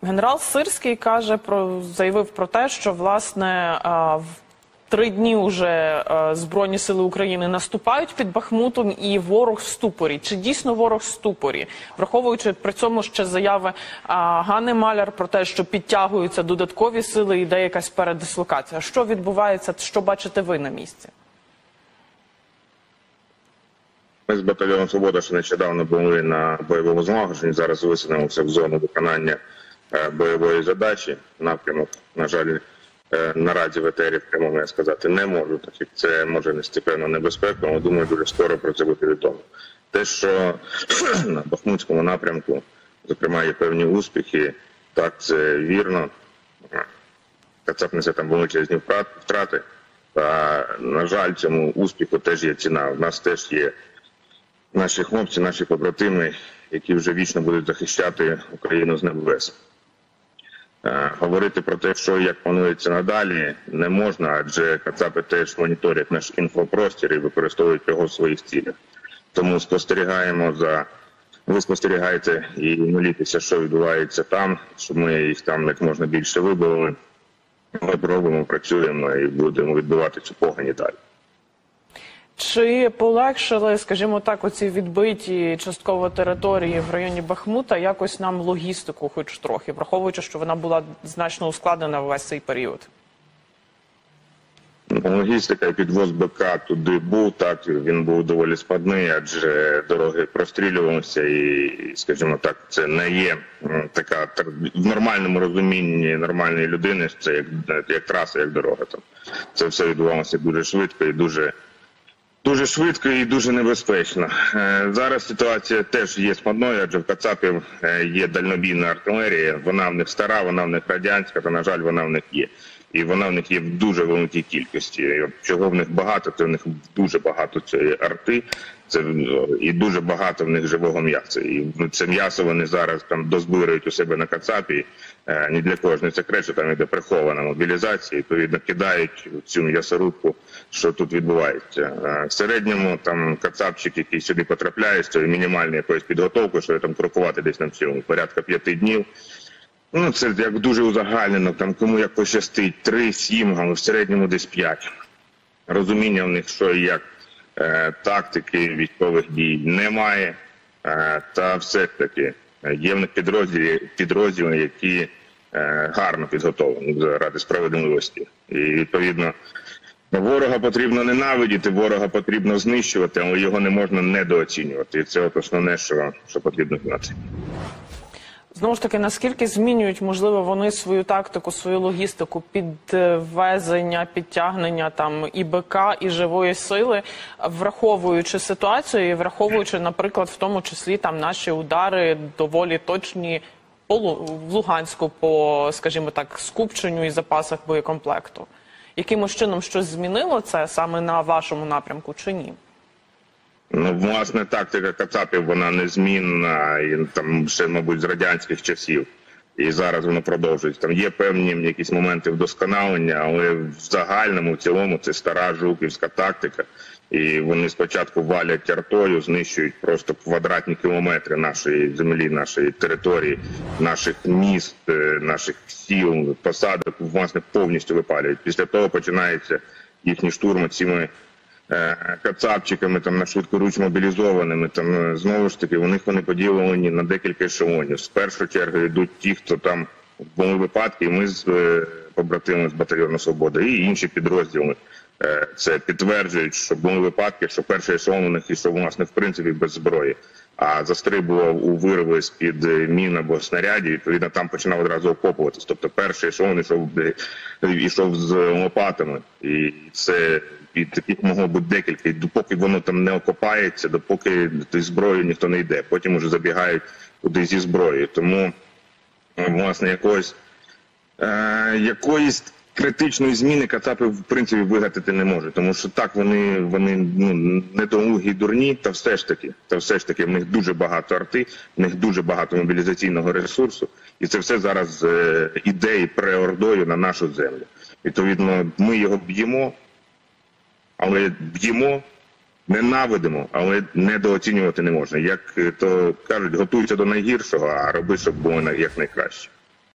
Генерал Сирський заявив про те, що, власне, 3 дні вже Збройні сили України наступають під Бахмутом і ворог в ступорі. Чи дійсно ворог в ступорі? Враховуючи при цьому ще заяви Ганни Маляр про те, що підтягуються додаткові сили, йде якась передислокація. Що відбувається, що бачите ви на місці? Ми з батальйоном «Свобода» ще нещодавно були на бойовому злагодженні, зараз висунулися в зону виконання бойової задачі. Напрямок, на жаль, наразі в етері прямо я сказати не можу, так як це може нести певну небезпеку, але думаю, дуже скоро про це буде відомо. Те, що на Бахмутському напрямку, зокрема, є певні успіхи, так, це вірно. Кацап несе там величезні втрати, та, на жаль, цьому успіху теж є ціна. У нас теж є наші хлопці, наші побратими, які вже вічно будуть захищати Україну з небес. Говорити про те, що як планується надалі, не можна, адже кацапи теж моніторять наш інфопростір і використовують його в своїх цілях. Тому спостерігаємо ви спостерігаєте і молітеся, що відбувається там, щоб ми їх там як можна більше вибили. Ми пробуємо, працюємо і будемо відбивати цю погані далі. Чи полегшили, скажімо так, оці відбиті частково території в районі Бахмута якось нам логістику хоч трохи, враховуючи, що вона була значно ускладнена весь цей період? Логістика і підвоз БК туди був, так, він був доволі складний, адже дороги прострілювалися і, скажімо так, це не є така, в нормальному розумінні нормальної людини, це як траса, як дорога. Там. Це все відбувалося дуже швидко і дуже швидко і дуже небезпечно. Зараз ситуація теж є складною, адже в кацапів є дальнобійна артилерія, вона в них стара, вона в них радянська, та, на жаль, вона в них є. І вона в них є в дуже великій кількості. Чого в них багато, то в них дуже багато цієї арти, і дуже багато в них живого м'яса. І це м'ясо вони зараз там дозбирають у себе на кацапі. Ні для кого ж не секрет, що там йде прихована мобілізація, і, відповідно, кидають цю м'ясорубку, що тут відбувається. В середньому там кацапчик, який сюди потрапляє, з цією мінімальною якоюсь підготовкою, що там крокувати десь на цьому порядка 5 днів. Ну, це як дуже узагальнено, там кому як пощастить, 3-7, але в середньому десь 5. Розуміння в них, що і як тактики військових дій немає, та все ж таки є в них підрозділи, які гарно підготовлені заради справедливості. І, відповідно, ворога потрібно ненавидіти, ворога потрібно знищувати, але його не можна недооцінювати. І це от основне, що потрібно знати. Знову ж таки, наскільки змінюють, можливо, вони свою тактику, свою логістику підвезення, підтягнення там і БК, і живої сили, враховуючи ситуацію і враховуючи, наприклад, в тому числі там наші удари доволі точні в Луганську по, скажімо так, скупченню і запасах боєкомплекту. Якимось чином щось змінило це саме на вашому напрямку чи ні? Ну, власне, тактика кацапів, вона незмінна, і там ще, мабуть, з радянських часів. І зараз воно продовжується. Там є певні якісь моменти вдосконалення, але в загальному, в цілому, це стара жуківська тактика. І вони спочатку валять артою, знищують просто квадратні кілометри нашої землі, нашої території, наших міст, наших сіл, посадок, власне, повністю випалюють. Після того починається їхній штурм цими кацапчиками, там, на швидкоруч мобілізованими, там, знову ж таки, у них вони поділені на декілька ешелонів. З першої черги йдуть ті, хто там були випадки, і ми з побратимами з батальйону «Свобода», і інші підрозділи це підтверджують, що були випадки, що перший ешелон у них йшов, власне, в принципі, без зброї, а застрибував у вирви з-під мін або снарядів, відповідно, там починав одразу окопуватись. Тобто перший ешелон йшов з лопатами, і це і таких могло бути декілька, і допоки воно там не окопається, допоки зброю ніхто не йде, потім уже забігають туди зі зброєю. Тому, власне, якоїсь критичної зміни кацапи, в принципі, вигадати не можуть, тому що так, вони недолугі і дурні, та все ж таки в них дуже багато арти, в них дуже багато мобілізаційного ресурсу, і це все зараз іде і преордою на нашу землю. Відповідно, ми його б'ємо, але б'ємо, ненавидимо, але недооцінювати не можна. Як то кажуть, готуйся до найгіршого, а роби, щоб було як найкраще.